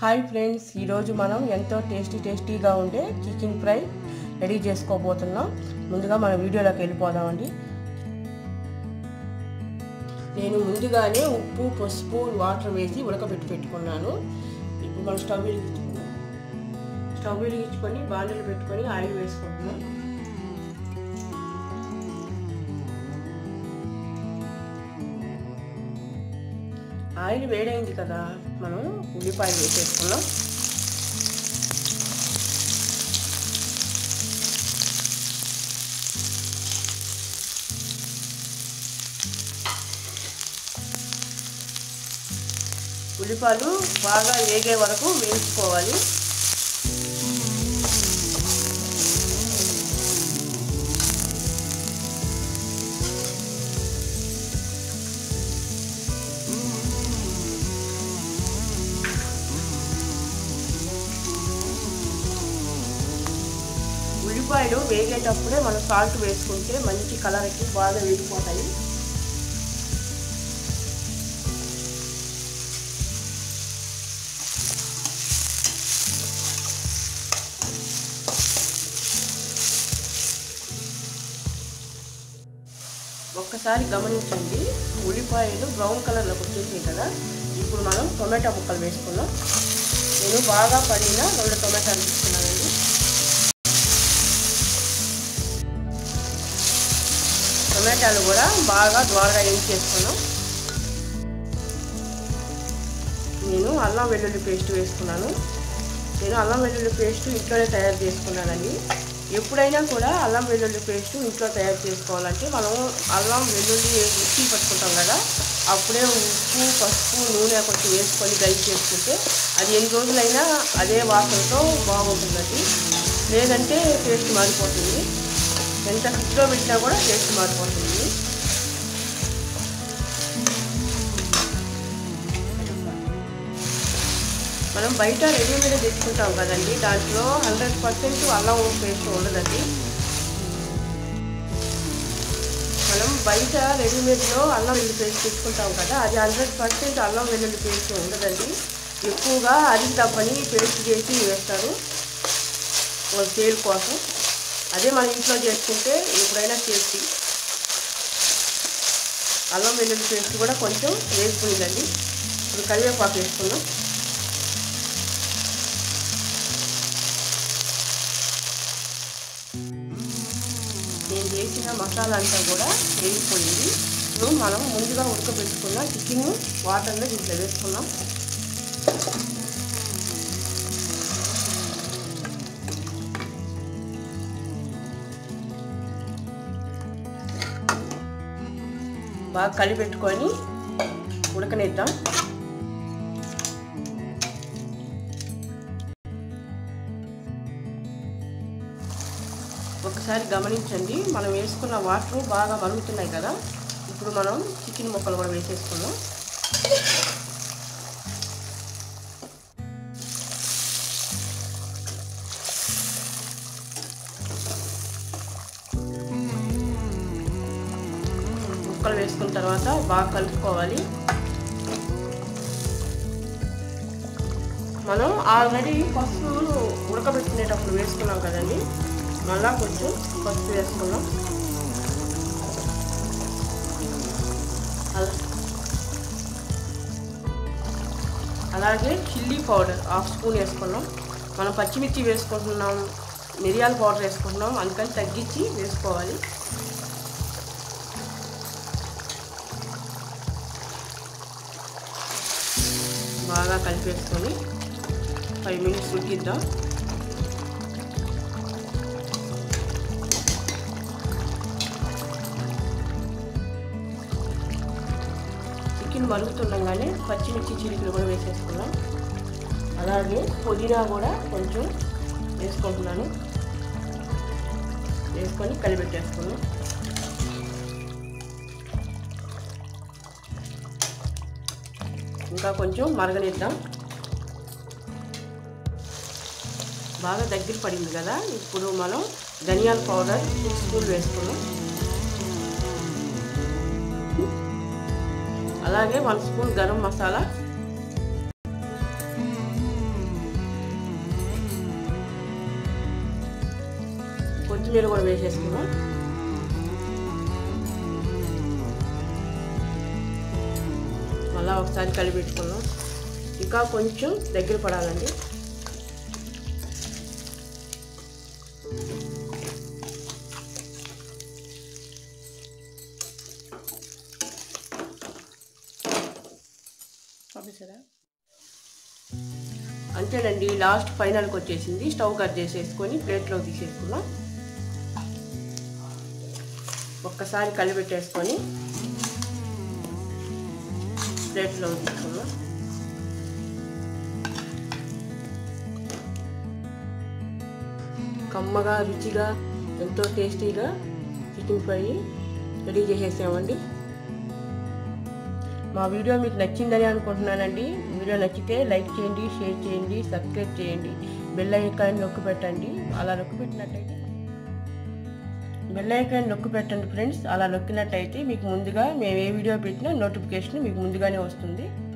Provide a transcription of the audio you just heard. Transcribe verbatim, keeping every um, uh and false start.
Hi friends, ఈరోజు మనం ఎంతో టేస్టీ టేస్టీగా ఉండే చికెన్ ఫ్రై రెడీ చేసుకోబోతున్నాం. ముందుగా మన వీడియోలోకి వెళ్ళిపోదామండి. నేను ముందుగానే ఉప్పు, పసుపు, వాటర్ వేసి ఉడకబెట్టి పెట్టుకున్నాను. ఇప్పుడు మనం స్టవ్ వెలిగించుకున్నాం. స్టవ్ వెలిగించుకొని బాండీలు పెట్టుకొని ఆయిల్ వేసుకుంటున్నాం. ఆయిల్ వేడైంది కదా, మనం ఉల్లిపాయలు వేసేసుకున్నాం. ఉల్లిపాయలు బాగా వేగే వరకు వేయించుకోవాలి. ఉల్లిపాయలు వేగేటప్పుడే మనం సాల్ట్ వేసుకుంటే మంచి కలర్కి బాగా వేగిపోతాయి. ఒక్కసారి గమనించండి, ఉల్లిపాయలు బ్రౌన్ కలర్లోకి వచ్చేసాయి కదా. ఇప్పుడు మనం టొమాటో ముక్కలు వేసుకున్నాం. నేను బాగా పడిన రెండు టొమాటోలు తీసుకున్నానండి. టొమాటోలు కూడా బాగా ద్వారగా వేయించేసుకున్నాం. నేను అల్లం వెల్లుల్లి పేస్ట్ వేసుకున్నాను. నేను అల్లం వెల్లుల్లి పేస్ట్ ఇంట్లోనే తయారు చేసుకున్నానండి. ఎప్పుడైనా కూడా అల్లం వెల్లుల్లి పేస్ట్ ఇంట్లో తయారు చేసుకోవాలంటే మనం అల్లం వెల్లుల్లి మిక్సీ పట్టుకుంటాం కదా, అప్పుడే ఉప్పు, పసుపు, నూనె కొంచెం వేసుకొని గ్రైండ్ చేసుకుంటే అది ఎన్ని రోజులైనా అదే వాసనతో బాగుంటుందండి. లేదంటే టేస్ట్ మారిపోతుంది. ఎంత ఫ్రిడ్జ్లో పెట్టినా కూడా టేస్ట్ మారిపోతుంది. మనం బయట రెడీమేడ్ తెచ్చుకుంటాం కదండి, దాంట్లో హండ్రెడ్ పర్సెంట్ అల్లం పేస్ట్ ఉండదండి. మనం బయట రెడీమేడ్లో అల్లం వెల్లుల్లి పేస్ట్ తెచ్చుకుంటాం కదా, అది హండ్రెడ్ పర్సెంట్ అల్లం వెల్లుల్లి పేస్ట్ ఉండదండి. ఎక్కువగా అరిగి డబ్బని పేస్ట్ చేసి వేస్తారు సేల్ కోసం. అదే మన ఇంట్లో చేసుకుంటే ఎప్పుడైనా సేఫ్టీ. అల్లం వెల్లుల్లి పేస్ట్ కూడా కొంచెం వేసుకుందండి. ఇప్పుడు కరివేపాకు వేసుకున్నాం. నేను చేసిన మసాలా అంతా కూడా వేగిపోయింది. ఇప్పుడు మనం ముందుగా ఉడకబెట్టుకున్న చికెన్ వాటర్లో దీంట్లో వేసుకున్నాం. బాగా కలిపెట్టుకొని ఉడకనిద్దాం. ఒకసారి గమనించండి, మనం వేసుకున్న వాటర్ బాగా మరుగుతున్నాయి కదా. ఇప్పుడు మనం చికెన్ ముక్కలు కూడా వేసేసుకున్నాం. ముక్కలు వేసుకున్న తర్వాత బాగా కలుపుకోవాలి. మనం ఆల్రెడీ పసుపు ఉడకబెట్టుకునేటప్పుడు వేసుకున్నాం కదండి, మళ్ళా కొంచెం పసుపు వేసుకున్నాం. అలాగే చిల్లీ పౌడర్ హాఫ్ స్పూన్ వేసుకున్నాం. మనం పచ్చిమిర్చి వేసుకుంటున్నాం, మిరియాల పౌడర్ వేసుకుంటున్నాం, అందుకని తగ్గించి వేసుకోవాలి. బాగా కలిపేసుకొని ఫైవ్ మినిట్స్ ఉడికిద్దాం. చికెన్ మరుగుతుండగానే పచ్చిమిర్చి చిలుకలు కూడా వేసేసుకున్నాం. అలాగే పుదీనా కూడా కొంచెం వేసుకుంటున్నాను. వేసుకొని కలిపెట్టేసుకున్నాం. ఇంకా కొంచెం మరగనిద్దాం. బాగా దగ్గర పడింది కదా. ఇప్పుడు మనం ధనియాల పౌడర్ సిక్స్ స్పూన్ వేసుకున్నాం. అలాగే వన్ స్పూన్ గరం మసాలా, కొత్తిమీర కూడా వేసేసుకున్నాం. మళ్ళీ ఒకసారి కలిపెట్టుకున్నాం. ఇంకా కొంచెం దగ్గర పడాలండి. అంతేనండి, లాస్ట్ ఫైనల్కి వచ్చేసింది. స్టవ్ కట్ చేసేసుకొని ప్లేట్లో తీసేసుకున్నాం. ఒక్కసారి కలిపెట్టేసుకొని ప్లేట్లో తీసుకున్నాం. కమ్మగా రుచిగా ఎంతో టేస్టీగా చికెన్ ఫ్రై రెడీ చేసేసామండి. మా వీడియో మీకు నచ్చిందని అనుకుంటున్నానండి. వీడియో నచ్చితే లైక్ చేయండి, షేర్ చేయండి, సబ్స్క్రైబ్ చేయండి, బెల్ ఐకాన్ నొక్కి పెట్టండి. అలా నొక్కి పెట్టినట్టయితే బెల్ ఐకాన్ నొక్కి పెట్టండి ఫ్రెండ్స్. అలా నొక్కినట్టయితే మీకు ముందుగా మేము ఏ వీడియో పెట్టినా నోటిఫికేషన్ మీకు ముందుగానే వస్తుంది.